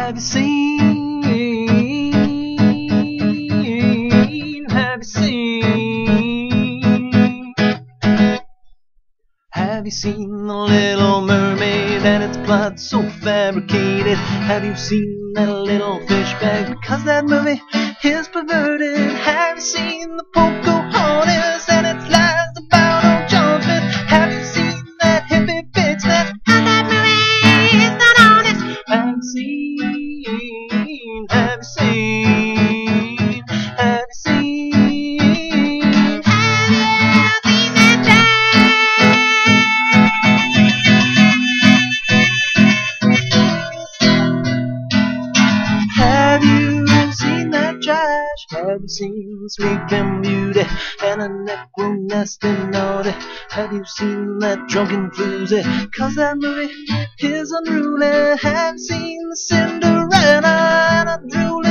Have you seen? Have you seen? Have you seen The Little Mermaid and its plot so fabricated? Have you seen that little fish bag? Because that movie is perverted. Have you seen The Pocahontas and its lies about old John Smith? Have you seen that hippie bitch that movie is not honest? Have you seen? Have you seen? Have you seen? Have you seen that trash? Have you seen Sleeping Beauty and a necro nasty naughty? Have you seen that drunken floozy? Cause that movie is unruly. Have you seen the Cinderella and a drooly?